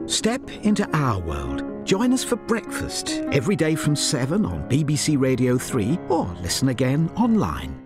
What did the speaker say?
Step into our world. Join us for breakfast every day from 7 on BBC Radio 3 or listen again online.